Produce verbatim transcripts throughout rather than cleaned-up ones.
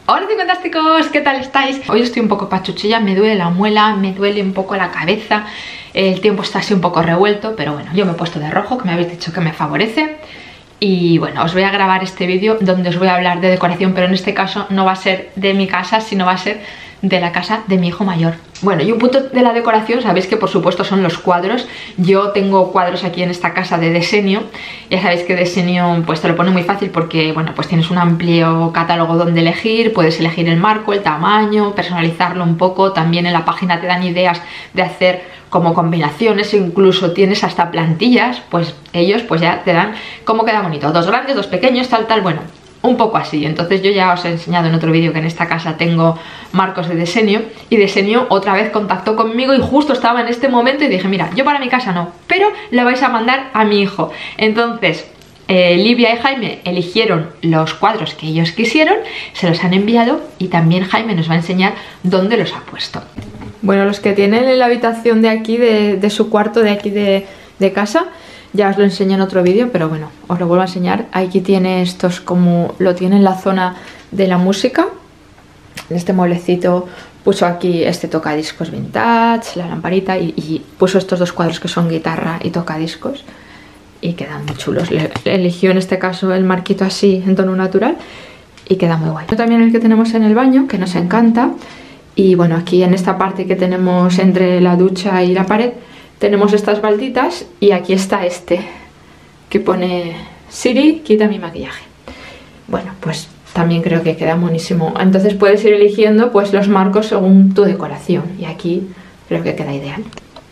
Hola fantásticos, ¿qué tal estáis? Hoy estoy un poco pachuchilla, me duele la muela, me duele un poco la cabeza. El tiempo está así un poco revuelto, pero bueno, yo me he puesto de rojo, que me habéis dicho que me favorece. Y bueno, os voy a grabar este vídeo donde os voy a hablar de decoración, pero en este caso no va a ser de mi casa, sino va a ser de la casa de mi hijo mayor. Bueno, y un punto de la decoración, sabéis que por supuesto son los cuadros. Yo tengo cuadros aquí en esta casa de Desenio. Ya sabéis que Desenio pues te lo pone muy fácil porque, bueno, pues tienes un amplio catálogo donde elegir. Puedes elegir el marco, el tamaño, personalizarlo un poco. También en la página te dan ideas de hacer como combinaciones, incluso tienes hasta plantillas, pues ellos pues ya te dan cómo queda bonito. Dos grandes, dos pequeños, tal, tal, bueno, un poco así. Entonces yo ya os he enseñado en otro vídeo que en esta casa tengo marcos de Desenio, y Desenio otra vez contactó conmigo y justo estaba en este momento y dije, mira, yo para mi casa no, pero le vais a mandar a mi hijo. Entonces eh, Livia y Jaime eligieron los cuadros que ellos quisieron, se los han enviado y también Jaime nos va a enseñar dónde los ha puesto. Bueno, los que tienen en la habitación de aquí, de, de su cuarto de aquí de, de casa, ya os lo enseño en otro vídeo, pero bueno, os lo vuelvo a enseñar. Aquí tiene estos, como lo tiene en la zona de la música. En este mueblecito puso aquí este tocadiscos vintage, la lamparita, y, y puso estos dos cuadros que son guitarra y tocadiscos. Y quedan muy chulos. Le, eligió en este caso el marquito así en tono natural y queda muy guay. También el que tenemos en el baño, que nos encanta. Y bueno, aquí en esta parte que tenemos entre la ducha y la pared tenemos estas balditas, y aquí está este que pone Siri, quita mi maquillaje. Bueno, pues también creo que queda buenísimo. Entonces puedes ir eligiendo pues los marcos según tu decoración, y aquí creo que queda ideal.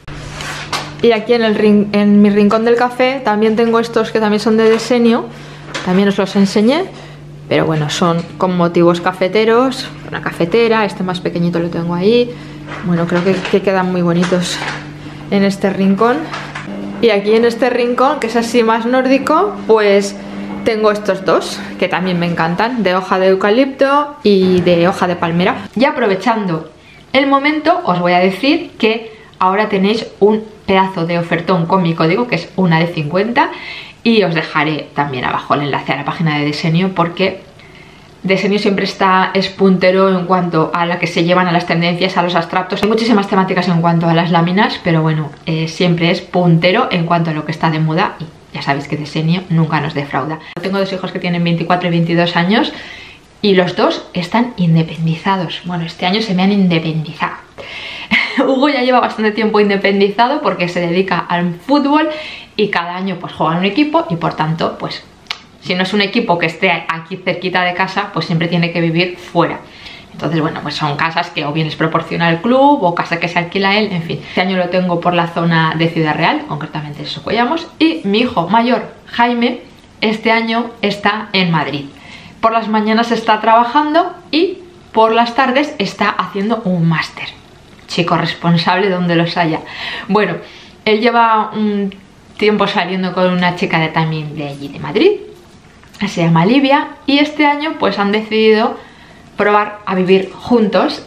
Y aquí en, el rin en mi rincón del café también tengo estos que también son de Desenio, también os los enseñé. Pero bueno, son con motivos cafeteros, una cafetera, este más pequeñito lo tengo ahí. Bueno, creo que, que quedan muy bonitos en este rincón. Y aquí en este rincón, que es así más nórdico, pues tengo estos dos, que también me encantan, de hoja de eucalipto y de hoja de palmera. Y aprovechando el momento, os voy a decir que ahora tenéis un pedazo de ofertón con mi código, que es una de cincuenta. Y os dejaré también abajo el enlace a la página de Desenio, porque Desenio siempre está, es puntero en cuanto a la que se llevan a las tendencias, a los abstractos. Hay muchísimas temáticas en cuanto a las láminas, pero bueno, eh, siempre es puntero en cuanto a lo que está de moda, y ya sabéis que Desenio nunca nos defrauda. Tengo dos hijos que tienen veinticuatro y veintidós años y los dos están independizados. Bueno, este año se me han independizado. Hugo ya lleva bastante tiempo independizado porque se dedica al fútbol y cada año pues juega en un equipo, y por tanto pues si no es un equipo que esté aquí cerquita de casa, pues siempre tiene que vivir fuera. Entonces bueno, pues son casas que o bien les proporciona el club o casa que se alquila él, en fin. Este año lo tengo por la zona de Ciudad Real, concretamente en Socollamos, y mi hijo mayor, Jaime, este año está en Madrid. Por las mañanas está trabajando y por las tardes está haciendo un máster. Chico responsable donde los haya. Bueno, él lleva un tiempo saliendo con una chica de también de allí de Madrid, se llama Livia, y este año pues han decidido probar a vivir juntos.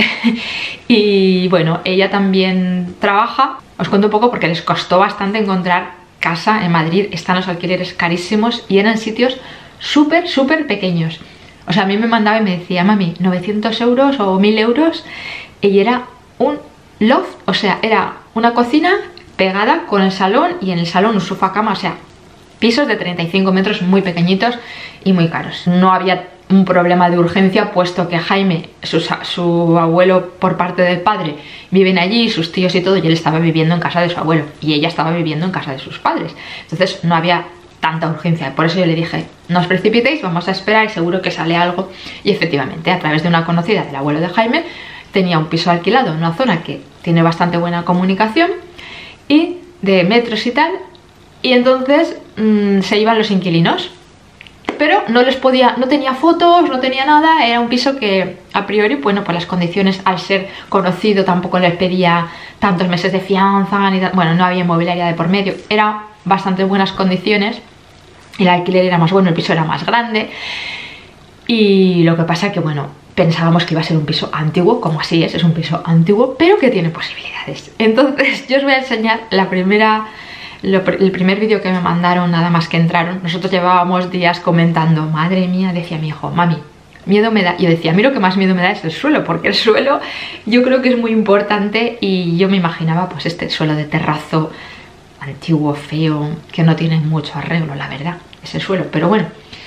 Y bueno, ella también trabaja. Os cuento un poco porque les costó bastante encontrar casa en Madrid. Están los alquileres carísimos y eran sitios súper súper pequeños. O sea, a mí me mandaba y me decía, mami, novecientos euros o mil euros, y era un loft, o sea, era una cocina pegada con el salón, y en el salón un sofá cama, o sea, pisos de treinta y cinco metros muy pequeñitos y muy caros. No había un problema de urgencia, puesto que Jaime, su, su abuelo por parte del padre, viven allí, sus tíos y todo, y él estaba viviendo en casa de su abuelo y ella estaba viviendo en casa de sus padres. Entonces no había tanta urgencia. Por eso yo le dije, no os precipitéis, vamos a esperar y seguro que sale algo. Y efectivamente, a través de una conocida del abuelo de Jaime, tenía un piso alquilado en una zona que tiene bastante buena comunicación y de metros y tal, y entonces mmm, se iban los inquilinos, pero no les podía, no tenía fotos, no tenía nada. Era un piso que a priori, bueno, pues las condiciones, al ser conocido, tampoco les pedía tantos meses de fianza, ni bueno, no había inmobiliaria de por medio, era bastante buenas condiciones, el alquiler era más bueno, el piso era más grande. Y lo que pasa que, bueno, pensábamos que iba a ser un piso antiguo, como así es, es un piso antiguo, pero que tiene posibilidades. Entonces yo os voy a enseñar la primera, lo, el primer vídeo que me mandaron nada más que entraron. Nosotros llevábamos días comentando, madre mía, decía mi hijo, mami, miedo me da. Yo decía, a mí lo que más miedo me da es el suelo, porque el suelo yo creo que es muy importante y yo me imaginaba pues este suelo de terrazo antiguo, feo, que no tiene mucho arreglo, la verdad, ese suelo. Pero bueno,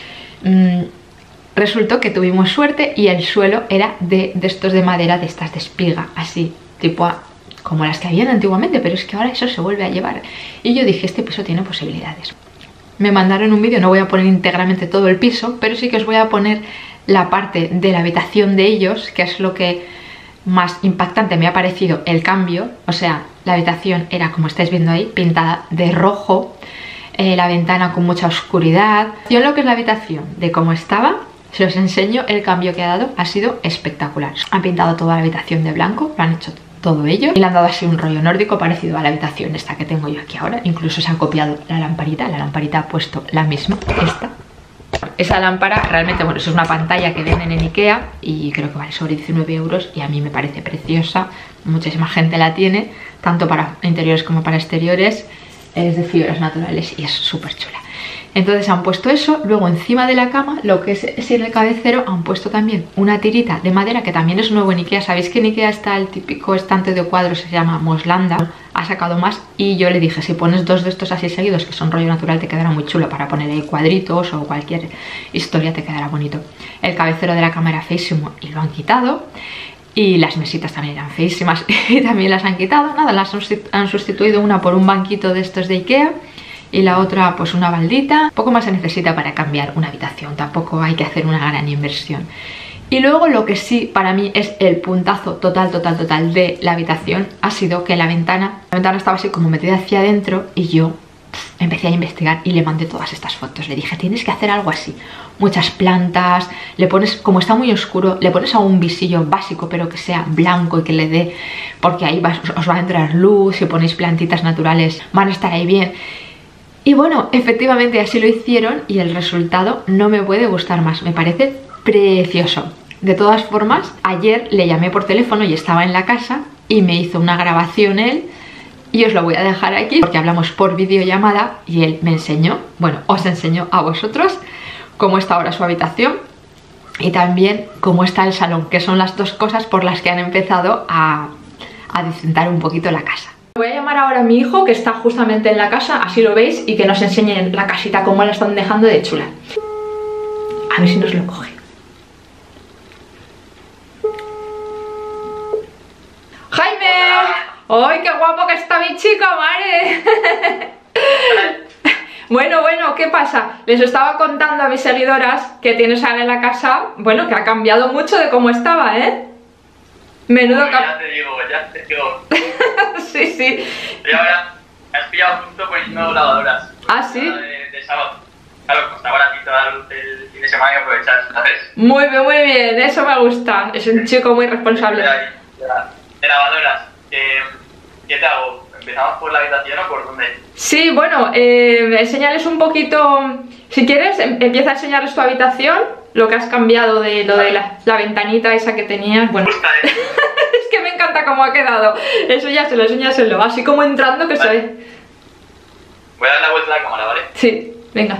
mmm, resultó que tuvimos suerte y el suelo era de, de estos de madera, de estas de espiga, así, tipo a, como las que habían antiguamente, pero es que ahora eso se vuelve a llevar. Y yo dije, este piso tiene posibilidades. Me mandaron un vídeo, no voy a poner íntegramente todo el piso, pero sí que os voy a poner la parte de la habitación de ellos, que es lo que más impactante me ha parecido el cambio. O sea, la habitación era, como estáis viendo ahí, pintada de rojo, eh, la ventana con mucha oscuridad. Yo lo que es la habitación de cómo estaba, si os enseño el cambio que ha dado, ha sido espectacular. Han pintado toda la habitación de blanco, lo han hecho todo ello y le han dado así un rollo nórdico parecido a la habitación esta que tengo yo aquí ahora. Incluso se han copiado la lamparita, la lamparita ha puesto la misma, esta. Esa lámpara realmente, bueno, eso es una pantalla que venden en Ikea y creo que vale sobre diecinueve euros y a mí me parece preciosa. Muchísima gente la tiene, tanto para interiores como para exteriores. Es de fibras naturales y es súper chula. Entonces han puesto eso, luego encima de la cama, lo que es, es en el cabecero, han puesto también una tirita de madera que también es nuevo en Ikea. Sabéis que en Ikea está el típico estante de cuadros, se llama Moslanda, ha sacado más y yo le dije, si pones dos de estos así seguidos, que son rollo natural, te quedará muy chulo para poner ahí cuadritos o cualquier historia, te quedará bonito. El cabecero de la cama era feísimo y lo han quitado. Y las mesitas también eran feísimas y también las han quitado. Nada, las han sustituido una por un banquito de estos de Ikea y la otra pues una baldita. Poco más se necesita para cambiar una habitación, tampoco hay que hacer una gran inversión. Y luego lo que sí para mí es el puntazo total, total, total de la habitación ha sido que la ventana, la ventana estaba así como metida hacia adentro y yo pff, empecé a investigar y le mandé todas estas fotos. Le dije, tienes que hacer algo así, muchas plantas, le pones, como está muy oscuro, le pones a un visillo básico pero que sea blanco y que le dé, porque ahí va, os va a entrar luz, si ponéis plantitas naturales van a estar ahí bien. Y bueno, efectivamente así lo hicieron y el resultado no me puede gustar más, me parece precioso. De todas formas, ayer le llamé por teléfono y estaba en la casa y me hizo una grabación él y os lo voy a dejar aquí porque hablamos por videollamada y él me enseñó, bueno, os enseñó a vosotros cómo está ahora su habitación y también cómo está el salón, que son las dos cosas por las que han empezado a, a decentar un poquito la casa. Voy a llamar ahora a mi hijo que está justamente en la casa, así lo veis, y que nos enseñe la casita cómo la están dejando de chula. A ver si nos lo coge. ¡Jaime! ¡Ay, qué guapo que está mi chico, madre! Bueno, bueno, ¿qué pasa? Les estaba contando a mis seguidoras que tienes ahora en la casa, bueno, que ha cambiado mucho de cómo estaba, ¿eh? Menudo cap... Ya te digo, ya te digo. Sí, sí. Y ahora me has pillado justo poniendo lavadoras. ¿Ah, sí? De, de sábado. Claro, pues ahora aquí toda la luz del fin de semana y aprovechar, ¿sabes? Muy bien, muy bien, eso me gusta. Es un chico muy responsable. De, ahí, de, de lavadoras. ¿Qué, ¿Qué te hago? ¿Empezamos por la habitación o por dónde? Sí, bueno, eh, enseñarles un poquito. Si quieres, em empieza a enseñarles tu habitación. Lo que has cambiado de lo de la, la ventanita esa que tenías. Bueno, gusta, ¿eh? Es que me encanta cómo ha quedado. Eso ya se lo enseñaselo. Así como entrando que vale. Se ve. Voy a dar la vuelta a la cámara, ¿vale? Sí, venga.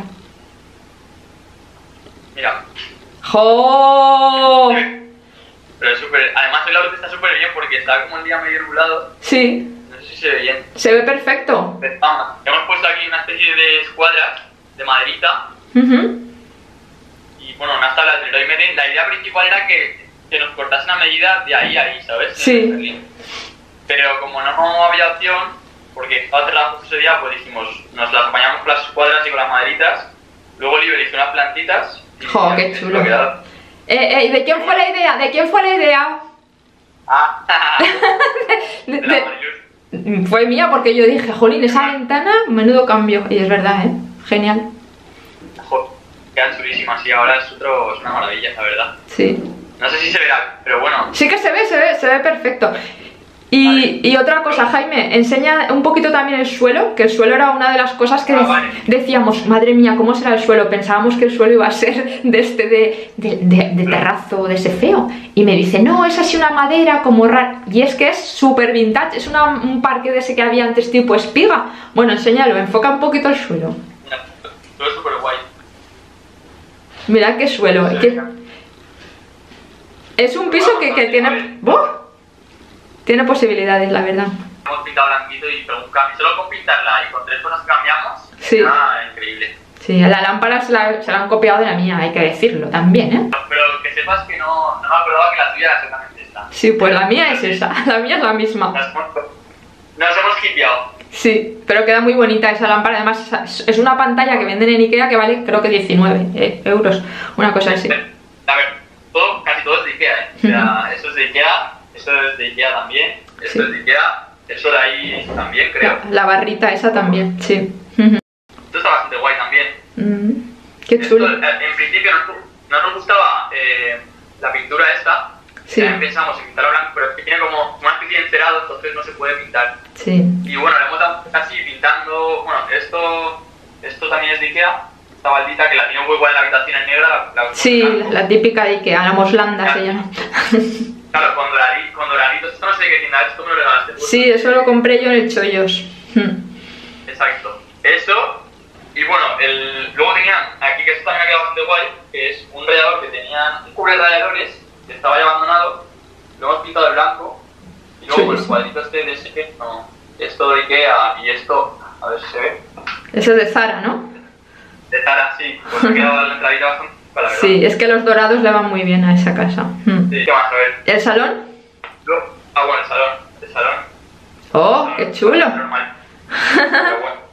Mira. ¡Jo! Pero es súper. Además, la luz está súper bien porque está como el día medio nublado. Sí. No sé si se ve bien. Se ve perfecto. Hemos puesto aquí una especie de escuadras de maderita. Uh-huh. Y bueno, unas tablas de Leroy Merlin. La idea principal era que, que nos cortasen a medida de ahí a ahí, ¿sabes? Sí. Pero como no había opción, porque estaba cerrado ese día, pues dijimos, nos las apañamos con las escuadras y con las maderitas. Luego Oliver hizo unas plantitas. ¡Jo, qué chulo! Eh, eh, ¿de quién fue la idea? ¿De quién fue la idea? Ah, de, de, de, fue mía porque yo dije, jolín, esa ventana, menudo cambio. Y es verdad, ¿eh? Genial. Joder, quedan chulísimas y ahora es, otro, es una maravilla, la verdad. Sí. No sé si se verá, pero bueno. Sí que se ve, se ve, se ve perfecto. Y, vale. Y otra cosa, Jaime, enseña un poquito también el suelo, que el suelo era una de las cosas que ah, vale. decíamos, madre mía, ¿cómo será el suelo? Pensábamos que el suelo iba a ser de este de, de, de, de terrazo, de ese feo. Y me dice, no, es así una madera como rara. Y es que es súper vintage, es una, un parque de ese que había antes tipo espiga. Bueno, enséñalo, enfoca un poquito el suelo. Todo es súper guay. Mirad qué suelo, qué, Es un piso que, que tiene... ¡Oh! Tiene posibilidades, la verdad. Hemos pintado blanquito y con un cambio, solo con pintarla y con tres cosas cambiamos. Sí. Ah, increíble. Sí, la lámpara se la, se la han copiado de la mía, hay que decirlo también, ¿eh? Pero que sepas que no, no me acordaba que la tuya era exactamente esta. Sí, pues la mía es esa, la mía es la misma. Nos hemos, nos hemos hipeado. Sí, pero queda muy bonita esa lámpara, además es una pantalla que venden en Ikea que vale creo que diecinueve eh, euros, una cosa así. A ver, todo, casi todo es de Ikea, ¿eh? O sea, eso es de Ikea, eso es de Ikea también, eso sí. es de Ikea, eso de ahí también creo. La, la barrita esa también, sí. Esto está bastante guay también. Mm, qué chulo. Esto, en principio no, no nos gustaba eh, la pintura esta. Sí. También pensamos en pintarlo blanco, pero es que tiene como una especie de encerado, entonces no se puede pintar. Sí. Y bueno, le hemos dado así pintando. Bueno, esto esto también es de Ikea. Esta baldita que la tiene muy buena en la habitación en negra. La, la sí, la, la típica de Ikea, la moslanda claro. se llama. Claro, con doradito, con doradito. Esto no sé qué tienda, esto me lo regalaste. Sí, eso lo compré yo en el Chollos. Exacto. Eso. Y bueno, el, luego tenían aquí, que esto también ha quedado bastante guay, que es un rallador que tenían un cubre de ralladores que estaba ya abandonado, lo hemos pintado de blanco y luego sí, por el cuadrito este de ese, no, esto de Ikea y esto, a ver si se ve. Eso es de Zara, ¿no? De Zara, sí, pues ha quedado la entradita bastante para la verdad. Sí, es que los dorados le van muy bien a esa casa. Sí, ¿qué más? A ver. ¿El salón? No. Ah, bueno, el salón, el salón. Oh, el salón, qué chulo. Normal. Pero bueno.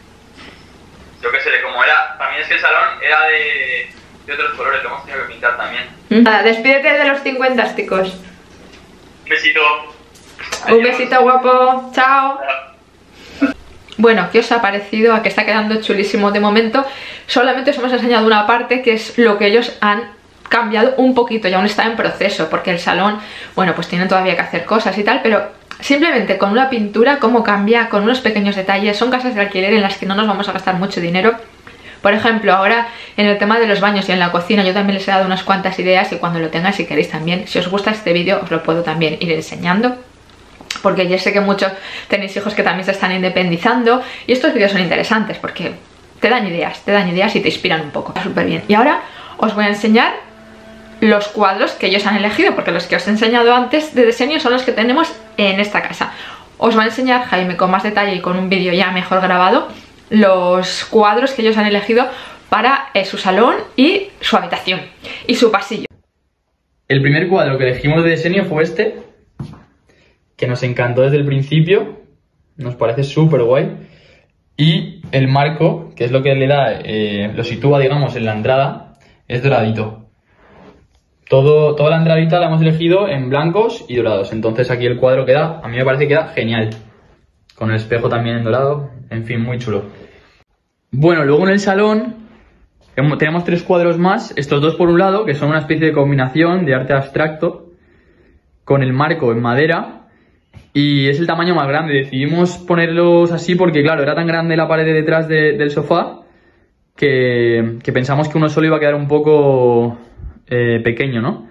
Yo qué sé, como era, también es que el salón era de, de otros colores, lo hemos tenido que pintar también. Nada, despídete de los cincuentásticos. Un besito. Adiós. Un besito guapo, chao. Bueno, ¿qué os ha parecido? A que está quedando chulísimo de momento. Solamente os hemos enseñado una parte que es lo que ellos han cambiado un poquito y aún está en proceso, porque el salón, bueno, pues tienen todavía que hacer cosas y tal, pero simplemente con una pintura, cómo cambia, con unos pequeños detalles. Son casas de alquiler en las que no nos vamos a gastar mucho dinero. Por ejemplo, ahora en el tema de los baños y en la cocina yo también les he dado unas cuantas ideas y cuando lo tengáis, si queréis también, si os gusta este vídeo, os lo puedo también ir enseñando. Porque yo sé que muchos tenéis hijos que también se están independizando y estos vídeos son interesantes porque te dan ideas, te dan ideas y te inspiran un poco. Súper bien. Y ahora os voy a enseñar los cuadros que ellos han elegido, porque los que os he enseñado antes de diseño son los que tenemos en esta casa. Os va a enseñar Jaime con más detalle y con un vídeo ya mejor grabado los cuadros que ellos han elegido para eh, su salón y su habitación y su pasillo. El primer cuadro que elegimos de diseño fue este, que nos encantó desde el principio, nos parece súper guay. Y el marco, que es lo que le da, eh, lo sitúa, digamos, en la entrada, es doradito. Todo, toda la entradita la hemos elegido en blancos y dorados. Entonces aquí el cuadro queda, a mí me parece que queda genial. Con el espejo también en dorado, en fin, muy chulo. Bueno, luego en el salón tenemos tres cuadros más. Estos dos por un lado, que son una especie de combinación de arte abstracto con el marco en madera. Y es el tamaño más grande. Decidimos ponerlos así porque, claro, era tan grande la pared de detrás de, del sofá que, que pensamos que uno solo iba a quedar un poco eh, pequeño, ¿no?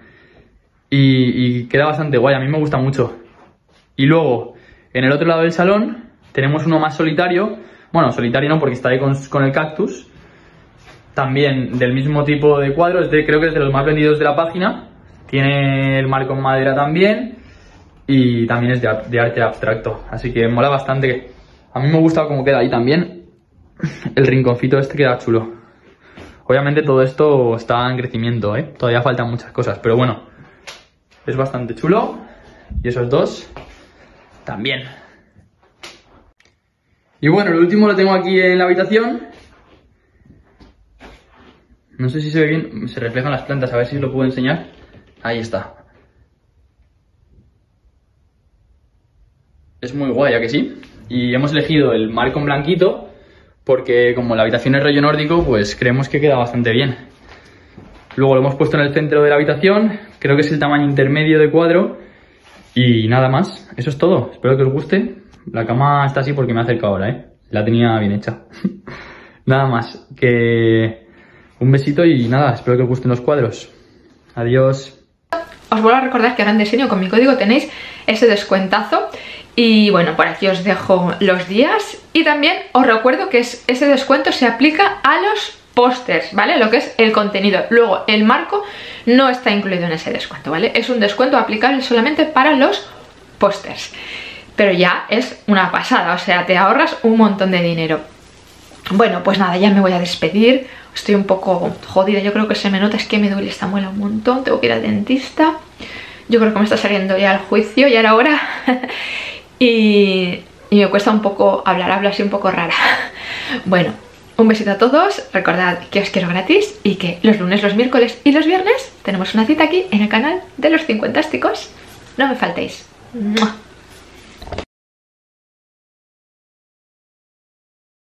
Y, y queda bastante guay, a mí me gusta mucho. Y luego, en el otro lado del salón, tenemos uno más solitario. Bueno, solitario no, porque está ahí con, con el cactus. También del mismo tipo de cuadro, es de, creo que es de los más vendidos de la página. Tiene el marco en madera también. Y también es de, de arte abstracto, así que mola bastante. A mí me gusta cómo queda ahí también. El rinconcito este queda chulo. Obviamente todo esto está en crecimiento, ¿eh? Todavía faltan muchas cosas, pero bueno, es bastante chulo. Y esos dos también. Y bueno, el último lo tengo aquí en la habitación. No sé si se ve bien, se reflejan las plantas, a ver si lo puedo enseñar. Ahí está. Es muy guay, ¿a que sí? Y hemos elegido el marco en blanquito porque como la habitación es rollo nórdico, pues creemos que queda bastante bien. Luego lo hemos puesto en el centro de la habitación, creo que es el tamaño intermedio de cuadro. Y nada más, eso es todo, espero que os guste. La cama está así porque me he acercado ahora, ¿eh? La tenía bien hecha. Nada más, que un besito y nada, espero que os gusten los cuadros. Adiós. Os vuelvo a recordar que ahora en diseño con mi código tenéis ese descuentazo. Y bueno, por aquí os dejo los días y también os recuerdo que es, ese descuento se aplica a los pósters, ¿vale? Lo que es el contenido. Luego, el marco no está incluido en ese descuento, ¿vale? Es un descuento aplicable solamente para los pósters. Pero ya es una pasada, o sea, te ahorras un montón de dinero. Bueno, pues nada, ya me voy a despedir. Estoy un poco jodida, yo creo que se me nota, es que me duele esta muela un montón. Tengo que ir al dentista. Yo creo que me está saliendo ya el juicio, ya era hora. y, y me cuesta un poco hablar, hablo así un poco rara. Bueno, un besito a todos. Recordad que os quiero gratis y que los lunes, los miércoles y los viernes tenemos una cita aquí en el canal de los Cincuentásticos. No me faltéis. ¡Mua!